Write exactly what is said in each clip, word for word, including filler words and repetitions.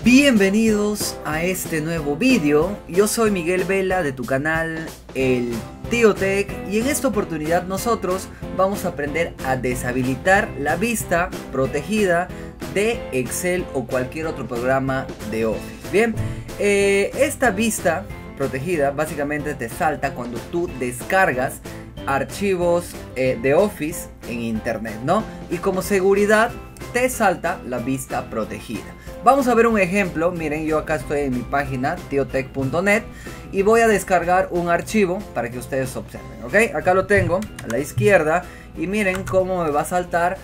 Bienvenidos a este nuevo vídeo. Yo soy Miguel Vela de tu canal El Tío Tech, y en esta oportunidad nosotros vamos a aprender a deshabilitar la vista protegida de Excel o cualquier otro programa de Office. Bien, eh, esta vista protegida básicamente te salta cuando tú descargas archivos eh, de Office en internet, ¿no? Y como seguridad te salta la vista protegida. Vamos a ver un ejemplo. Miren, yo acá estoy en mi página tío tech punto net y voy a descargar un archivo para que ustedes observen, ¿ok? Acá lo tengo a la izquierda y miren cómo me va a saltar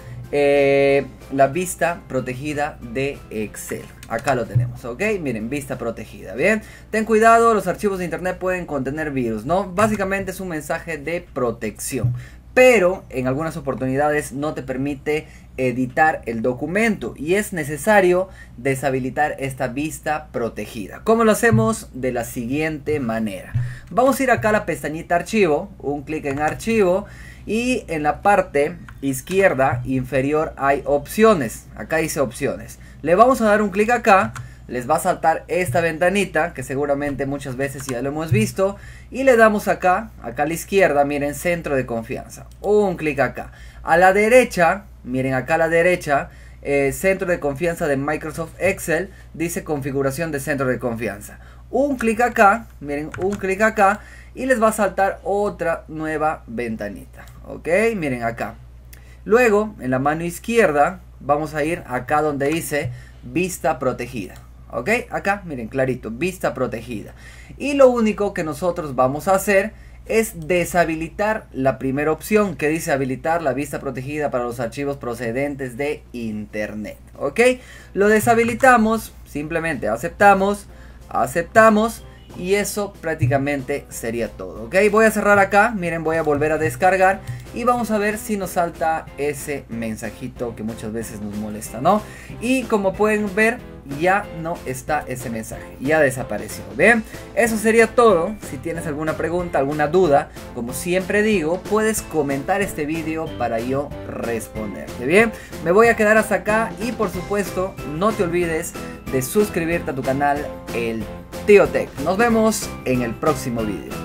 eh, la vista protegida de Excel. Acá lo tenemos, ¿ok? Miren, vista protegida, ¿bien? Ten cuidado, los archivos de internet pueden contener virus, ¿no? Básicamente es un mensaje de protección, pero en algunas oportunidades no te permite editar el documento y es necesario deshabilitar esta vista protegida. ¿Cómo lo hacemos? De la siguiente manera. Vamos a ir acá a la pestañita archivo, un clic en archivo, y en la parte izquierda inferior hay opciones. Acá dice opciones. Le vamos a dar un clic acá. Les va a saltar esta ventanita que seguramente muchas veces ya lo hemos visto, y le damos acá, acá a la izquierda, miren, centro de confianza, un clic acá. A la derecha, miren acá a la derecha, eh, centro de confianza de Microsoft Excel, dice configuración de centro de confianza. Un clic acá, miren, un clic acá, y les va a saltar otra nueva ventanita, ok, miren acá. Luego, en la mano izquierda, vamos a ir acá donde dice vista protegida. Ok, acá miren clarito, vista protegida. Y lo único que nosotros vamos a hacer es deshabilitar la primera opción que dice habilitar la vista protegida para los archivos procedentes de internet. Ok, lo deshabilitamos, simplemente aceptamos, aceptamos, y eso prácticamente sería todo. Ok, voy a cerrar acá, miren, voy a volver a descargar y vamos a ver si nos salta ese mensajito que muchas veces nos molesta, ¿no? Y como pueden ver, ya no está ese mensaje, ya desapareció. Bien, eso sería todo. Si tienes alguna pregunta, alguna duda, como siempre digo, puedes comentar este vídeo para yo responderte. Bien, me voy a quedar hasta acá y por supuesto no te olvides de suscribirte a tu canal El Tío Tech. Nos vemos en el próximo vídeo.